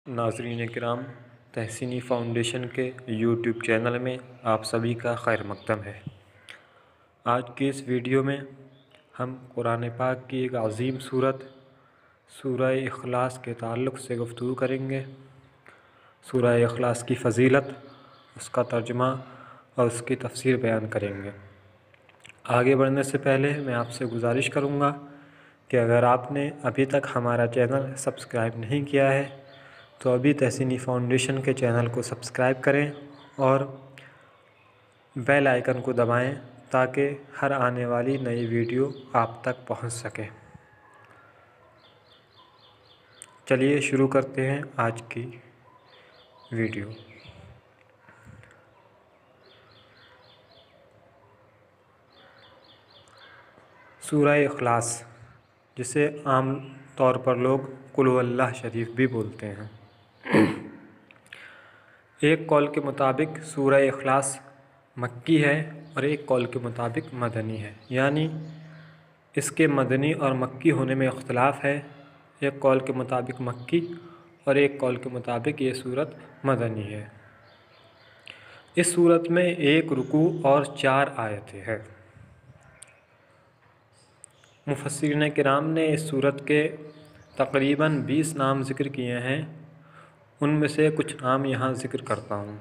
ناظرین کرام، تحسینی فاؤنڈیشن کے یوٹیوب چینل میں آپ سبھی کا خیر مقدم ہے۔ آج کی اس ویڈیو میں ہم قرآن پاک کی ایک عظیم سورت سورہ اخلاص کے تعلق سے گفتگو کریں گے۔ سورہ اخلاص کی فضیلت، اس کا ترجمہ اور اس کی تفسیر بیان کریں گے۔ آگے بڑھنے سے پہلے میں آپ سے گزارش کروں گا کہ اگر آپ نے ابھی تک ہمارا چینل سبسکرائب نہیں کیا ہے تو ابھی تحسینی فاؤنڈیشن کے چینل کو سبسکرائب کریں اور بیل آئیکن کو دبائیں تاکہ ہر آنے والی نئی ویڈیو آپ تک پہنچ سکے۔ چلیے شروع کرتے ہیں آج کی ویڈیو۔ سورہ اخلاص، جسے عام طور پر لوگ قل هو اللہ شریف بھی بولتے ہیں، ایک قول کے مطابق سورہ اخلاص مکی ہے اور ایک قول کے مطابق مدنی ہے، یعنی اس کے مدنی اور مکی ہونے میں اختلاف ہے۔ ایک قول کے مطابق مکی اور ایک قول کے مطابق یہ سورت مدنی ہے۔ اس سورت میں 1 رکوع اور 4 آیتیں ہیں۔ مفسرین کرام نے اس سورت کے تقریباً 20 نام ذکر کیے ہیں، ان میں سے کچھ نام یہاں ذکر کرتا ہوں۔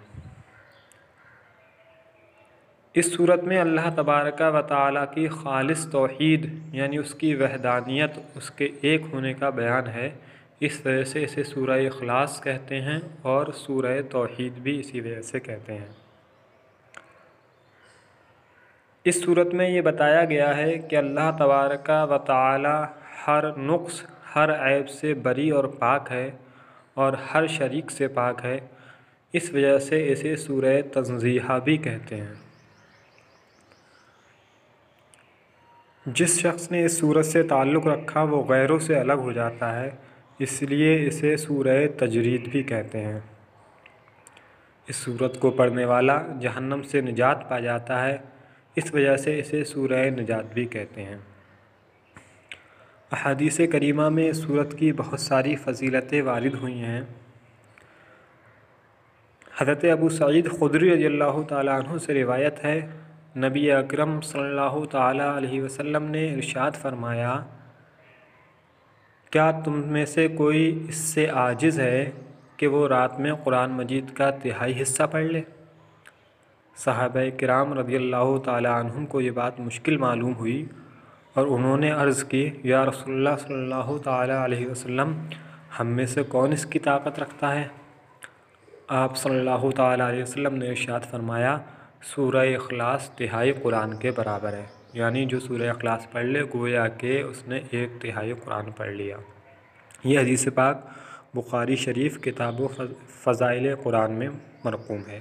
اس صورت میں اللہ تبارک و تعالیٰ کی خالص توحید یعنی اس کی وحدانیت، اس کے ایک ہونے کا بیان ہے۔ اس وجہ سے اسے سورہ اخلاص کہتے ہیں اور سورہ توحید بھی اسی وجہ سے کہتے ہیں۔ اس صورت میں یہ بتایا گیا ہے کہ اللہ تبارک و تعالیٰ ہر نقص، ہر عیب سے بری اور پاک ہے اور ہر شریک سے پاک ہے۔ اس وجہ سے اسے سورہ تنزیہ بھی کہتے ہیں۔ جس شخص نے اس سورت سے تعلق رکھا وہ غیروں سے الگ ہو جاتا ہے، اس لیے اسے سورہ تجرید بھی کہتے ہیں۔ اس سورت کو پڑھنے والا جہنم سے نجات پا جاتا ہے، اس وجہ سے اسے سورہ نجات بھی کہتے ہیں۔ احادیث کریمہ میں اس سورت کی بہت ساری فضیلتیں وارد ہوئی ہیں۔ حضرت ابو سعید خدری رضی اللہ تعالیٰ عنہ سے روایت ہے، نبی اکرم صلی اللہ تعالیٰ علیہ وسلم نے ارشاد فرمایا، کیا تم میں سے کوئی اس سے عاجز ہے کہ وہ رات میں قرآن مجید کا تہائی حصہ پڑھ لے؟ صحابہ کرام رضی اللہ تعالیٰ عنہم کو یہ بات مشکل معلوم ہوئی اور انہوں نے عرض کی، یا رسول اللہ صلی اللہ تعالیٰ علیہ وسلم، ہم میں سے کون اس کی طاقت رکھتا ہے؟ آپ صلی اللہ تعالیٰ علیہ وسلم نے ارشاد فرمایا، سورہ اخلاص تہائی قرآن کے برابر ہے، یعنی جو سورہ اخلاص پڑھ لے گویا کہ اس نے 1/3 قرآن پڑھ لیا۔ یہ حدیث پاک بخاری شریف کتاب و فضائل قرآن میں مرقوم ہے۔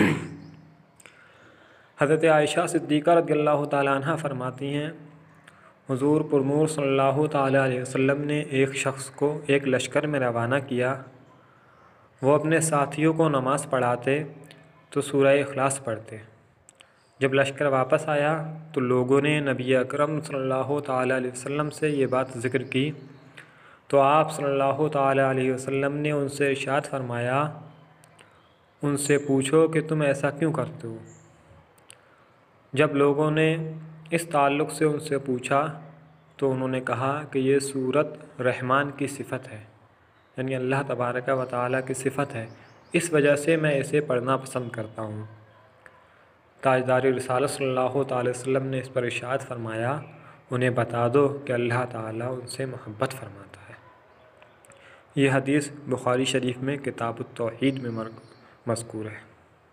حضرت عائشہ صدیقہ رضی اللہ تعالیٰ عنہ فرماتی ہیں، حضور پرنور صلی اللہ تعالیٰ علیہ وسلم نے ایک شخص کو ایک لشکر میں روانہ کیا۔ وہ اپنے ساتھیوں کو نماز پڑھاتے تو سورہ اخلاص پڑھتے۔ جب لشکر واپس آیا تو لوگوں نے نبی اکرم صلی اللہ تعالیٰ علیہ وسلم سے یہ بات ذکر کی تو آپ صلی اللہ تعالیٰ علیہ وسلم نے ان سے ارشاد فرمایا، ان سے پوچھو کہ تم ایسا کیوں کرتے ہو؟ جب لوگوں نے اس تعلق سے ان سے پوچھا تو انہوں نے کہا کہ یہ سورت رحمان کی صفت ہے، یعنی اللہ تبارک و تعالیٰ کی صفت ہے، اس وجہ سے میں اسے پڑھنا پسند کرتا ہوں۔ تاجدار رسالت صلی اللہ تعالی وسلم نے اس پر ارشاد فرمایا، انہیں بتا دو کہ اللہ تعالیٰ ان سے محبت فرماتا ہے۔ یہ حدیث بخاری شریف میں کتاب التوحید میں مذکور ہے۔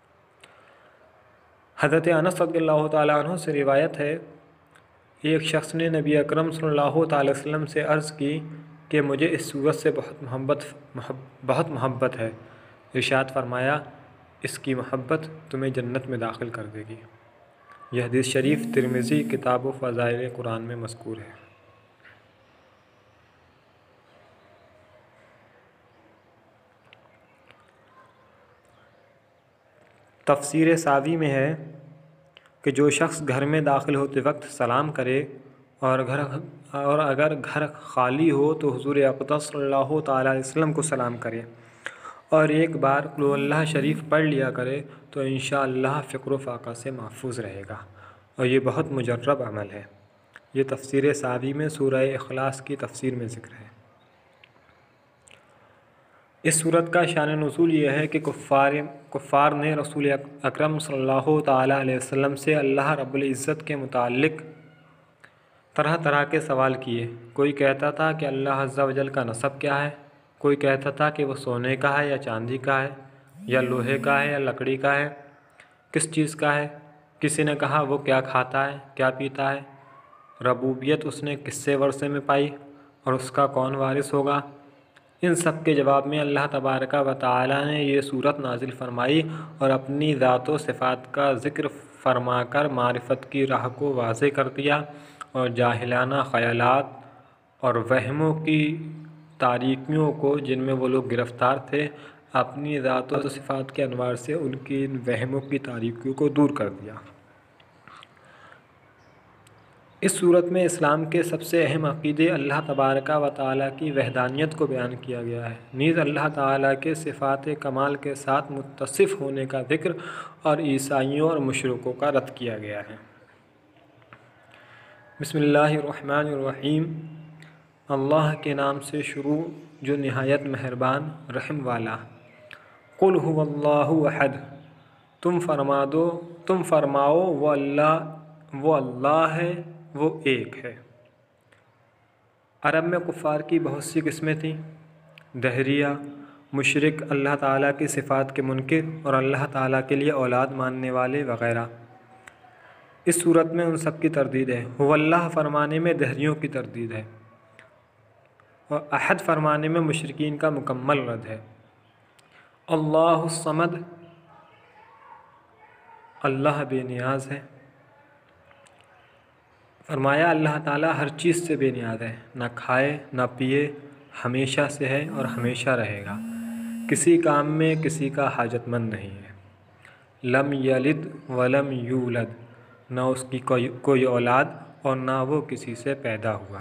حضرت انس رضی اللہ تعالیٰ عنہ سے روایت ہے، ایک شخص نے نبی اکرم صلی اللہ تعالی وسلم سے عرض کی کہ مجھے اس سورت سے بہت محبت ہے۔ ارشاد فرمایا، اس کی محبت تمہیں جنت میں داخل کر دے گی۔ یہ حدیث شریف ترمذی کتاب و فضائل قرآن میں مذکور ہے۔ تفسیر ساوی میں ہے کہ جو شخص گھر میں داخل ہوتے وقت سلام کرے اور اگر گھر خالی ہو تو حضور اقدس صلی اللہ تعالیٰ علیہ وسلم کو سلام کرے اور ایک بار قل اللہ شریف پڑھ لیا کرے تو انشاءاللہ فقر و فاقہ سے محفوظ رہے گا، اور یہ بہت مجرب عمل ہے۔ یہ تفسیر سعدی میں سورہ اخلاص کی تفسیر میں ذکر ہے۔ اس صورت کا شان نزول یہ ہے کہ کفار نے رسول اکرم صلی اللہ تعالیٰ علیہ وسلم سے اللہ رب العزت کے متعلق طرح طرح کے سوال کیے۔ کوئی کہتا تھا کہ اللہ عز و جل کا نسب کیا ہے، کوئی کہتا تھا کہ وہ سونے کا ہے یا چاندی کا ہے، یا لوہے کا ہے یا لکڑی کا ہے، کس چیز کا ہے۔ کسی نے کہا وہ کیا کھاتا ہے، کیا پیتا ہے، ربوبیت اس نے کس سے ورثے میں پائی اور اس کا کون وارث ہوگا۔ ان سب کے جواب میں اللہ تبارک و تعالی نے یہ صورت نازل فرمائی اور اپنی ذات و صفات کا ذکر فرما کر معرفت کی راہ کو واضح کر دیا، اور جاہلانہ خیالات اور وہموں کی تاریکیوں کو جن میں وہ لوگ گرفتار تھے، اپنی ذات و صفات کے انوار سے ان کی ان وہموں کی تاریکیوں کو دور کر دیا۔ اس صورت میں اسلام کے سب سے اہم عقیدے اللہ تبارک و تعالیٰ کی وحدانیت کو بیان کیا گیا ہے، نیز اللہ تعالیٰ کے صفات کمال کے ساتھ متصف ہونے کا ذکر اور عیسائیوں اور مشرکوں کا رد کیا گیا ہے۔ بسم اللہ الرحمن الرحیم۔ اللہ کے نام سے شروع جو نہایت مہربان رحم والا۔ قل هو اللہ احد، تم فرماؤ وہ اللہ ہے، وہ ایک ہے۔ عرب میں کفار کی بہت سی قسمیں تھیں، دہریہ، مشرک، اللہ تعالیٰ کی صفات کے منکر اور اللہ تعالیٰ کے لیے اولاد ماننے والے وغیرہ۔ اس صورت میں ان سب کی تردید ہے۔ هو اللہ فرمانے میں دہریوں کی تردید ہے، اور احد فرمانے میں مشرکین کا مکمل رد ہے۔ اللہ الصمد، اللہ بے نیاز ہے۔ فرمایا اللہ تعالیٰ ہر چیز سے بے نیاز ہے، نہ کھائے نہ پیے، ہمیشہ سے ہے اور ہمیشہ رہے گا، کسی کام میں کسی کا حاجت مند نہیں ہے۔ لم یلد ولم یولد، نہ اس کی کوئی اولاد اور نہ وہ کسی سے پیدا ہوا۔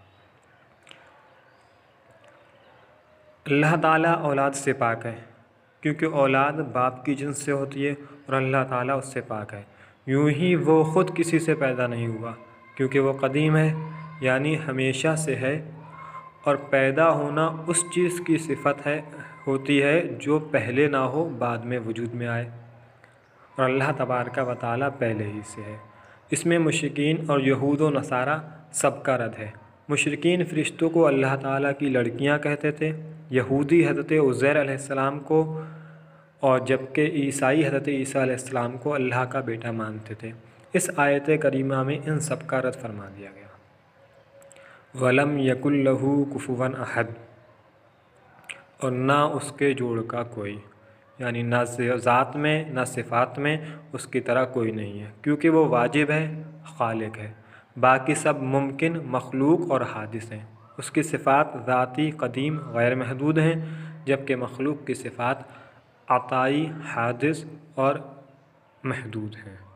اللہ تعالیٰ اولاد سے پاک ہے، کیونکہ اولاد باپ کی جنس سے ہوتی ہے اور اللہ تعالیٰ اس سے پاک ہے۔ یوں ہی وہ خود کسی سے پیدا نہیں ہوا، کیونکہ وہ قدیم ہے، یعنی ہمیشہ سے ہے، اور پیدا ہونا اس چیز کی صفت ہوتی ہے جو پہلے نہ ہو، بعد میں وجود میں آئے، اور اللہ تبارک و تعالیٰ پہلے ہی سے ہے۔ اس میں مشرکین اور یہود و نصارہ سب کا رد ہے۔ مشرکین فرشتوں کو اللہ تعالیٰ کی لڑکیاں کہتے تھے، یہودی حضرت عزیر علیہ السلام کو، اور جبکہ عیسائی حضرت عیسیٰ علیہ السلام کو اللہ کا بیٹا مانتے تھے۔ اس آیت کریمہ میں ان سب کا رد فرما دیا گیا۔ وَلَمْ يَكُنْ لَهُ كُفُوًا أَحَدٌ، اور نہ اس کے جوڑ کا کوئی، یعنی نہ ذات میں نہ صفات میں اس کی طرح کوئی نہیں ہے، کیونکہ وہ واجب ہے، خالق ہے۔ باقی سب ممکن، مخلوق اور حادث ہیں۔ اس کی صفات ذاتی، قدیم، غیر محدود ہیں، جبکہ مخلوق کی صفات عطائی، حادث اور محدود ہیں۔